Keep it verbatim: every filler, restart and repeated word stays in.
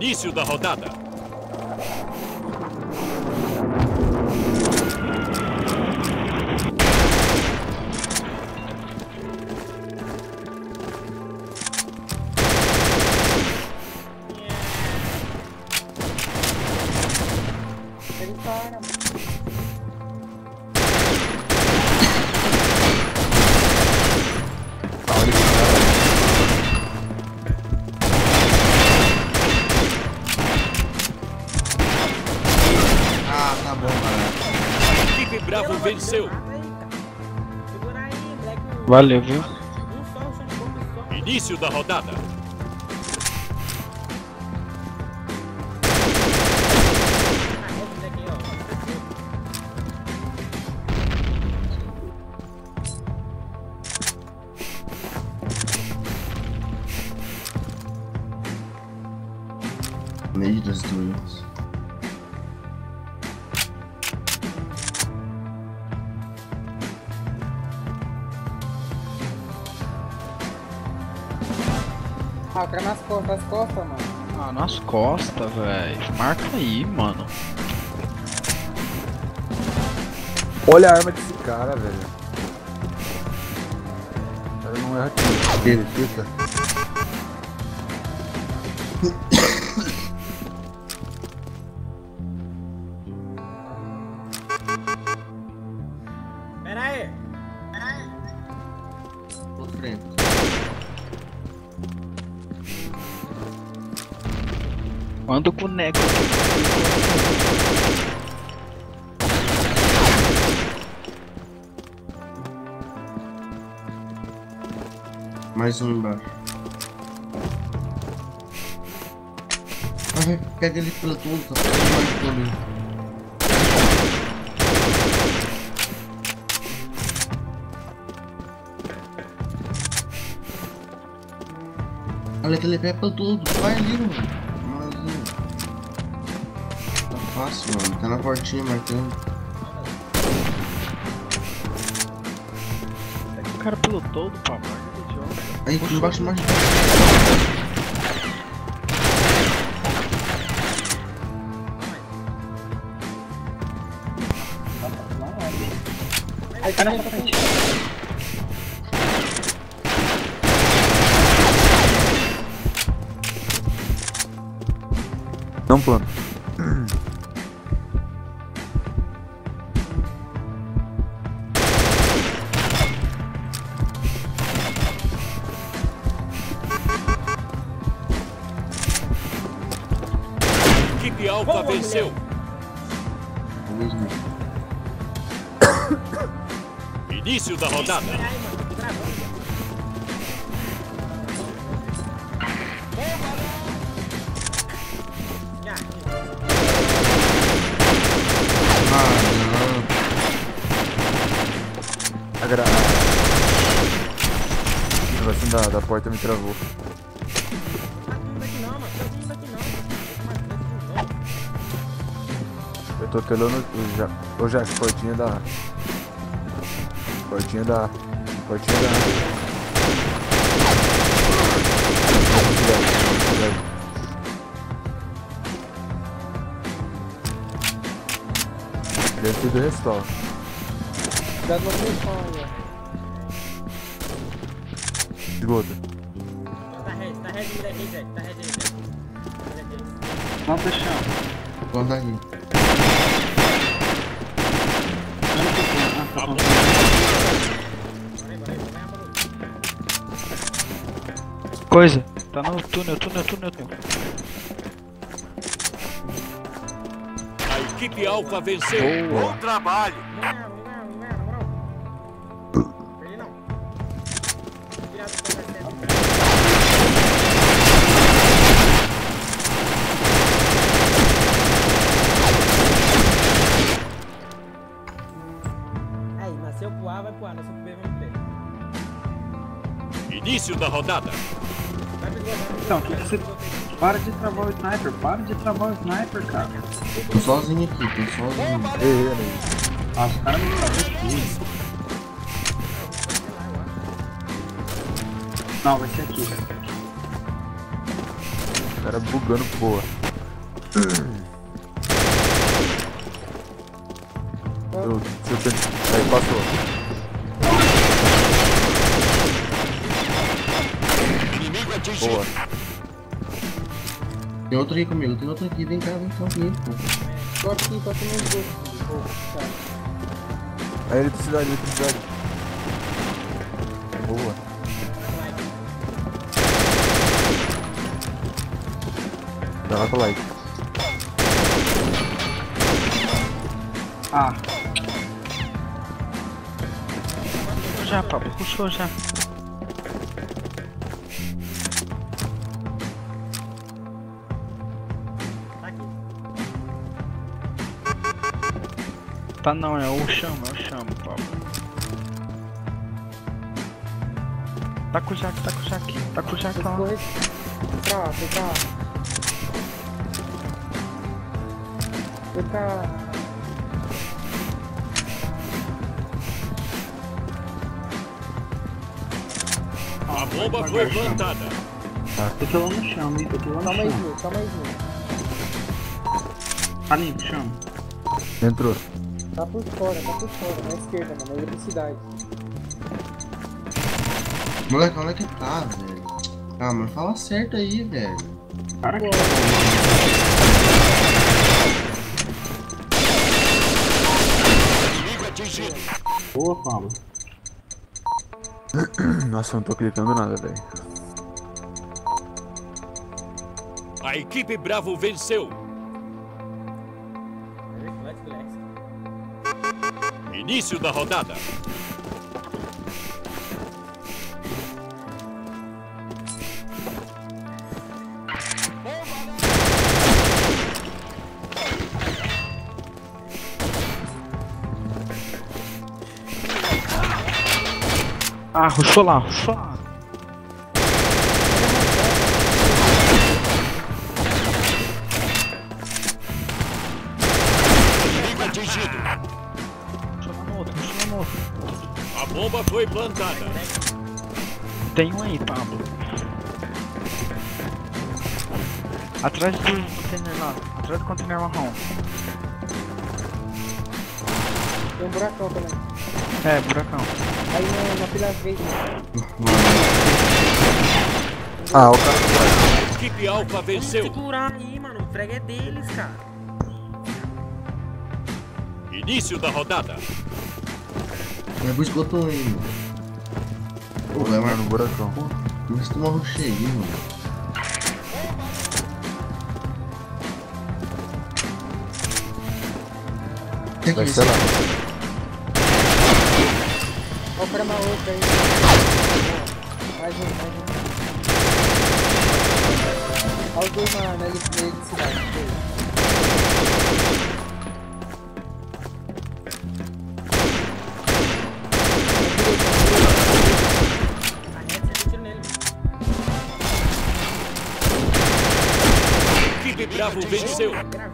Início da rodada. Bravo venceu. Valeu, viu? Início da rodada. Meio das duas. Ah, o cara nas costas, nas costas, mano. Ah, nas costas, velho. Marca aí, mano. Olha a arma desse cara, velho. O cara não erra aqui. Ele fica. Pera aí. Tô frente. Anda com o nego aqui. Mais um embaixo. Ah, pega ele pela tonta. Olha que ele pega pelo tudo. Vai ali, mano. Tá fácil, mano. Tá na portinha marcando. O cara pelo todo, papai. Aí, aqui embaixo, embaixo. Aí, tá na frente. Não plano. Equipe Alfa venceu. Início da rodada. A gra... O negocinho da, da porta me travou. Eu tô telando o já. Ô já, portinha da. Portinha da. Portinha da. Deve ter do restore. Cuidado no respawn, velho. Esgota. Tá red, tá red, tá red, tá red, Não tá chão. Conta aqui. Coisa. Tá no túnel, túnel, túnel, túnel. A equipe Alfa venceu. Bom trabalho. Aí, nasceu pro A, vai pro A, nasceu pro B, vai pro B. Início da rodada. Então, o que você... Para de travar o sniper, para de travar o sniper, cara. Tô sozinho aqui, tô sozinho. Errei, né? Ah, os caras não sabem aqui. Não, vai ser aqui. O cara bugando, porra. Eu, se eu tenho... Aí, passou. Inimigo atingido. Boa. Tem outro aqui comigo, tem outro aqui, vem cá, vem cá comigo, pô. Tô aqui, tô aqui nos dois. Aí, eletricidade, eletricidade. Boa. Dá lá com o like. Ah, Já, Pablo, puxou já. Tá aqui. Tá não, é o chamo, é o chamo, Pablo. Tá com o Jack, tá com o Jack, tá com o Jack lá. Corre. Pra lá, foi pra lá. Foi pra... A bomba foi plantada. tô aqui lá no chão, hein? Tô aqui lá no Calma aí, chão. Gil, calma aí, Gil. Tá limpo, chão. Entrou. Tá por fora, tá por fora, na esquerda, mano, na eletricidade. Moleque, onde é que tá, velho? Ah, mas fala certo aí, velho. Cara, que Inimigo atingido. boa, Pablo. Nossa, eu não tô clicando nada, velho. A equipe Bravo venceu. Flex, flex. Início da rodada. Ah, ruxou lá, ruxou lá. Inimigo atingido. Ruxou lá no outro, ruxou lá no outro. A bomba foi plantada. Tem um aí, Pablo. Atrás do container lá, atrás do container marrom. Tem um buracão também. É, buracão. Aí na, na pilha verde. Ah, o cara... A equipe Alpha venceu. Segurar aí, mano. O frag é deles, cara. Início da rodada. Vai pro esgoto aí, mano. Pô, vai Mano, mais no buracão. Mas tu morre cheio, mano. Tem que Vai ver ser lá. Olha o cara na outra aí. Mais um, mais um. Olha os dois na, na eletricidade. A equipe Bravo venceu.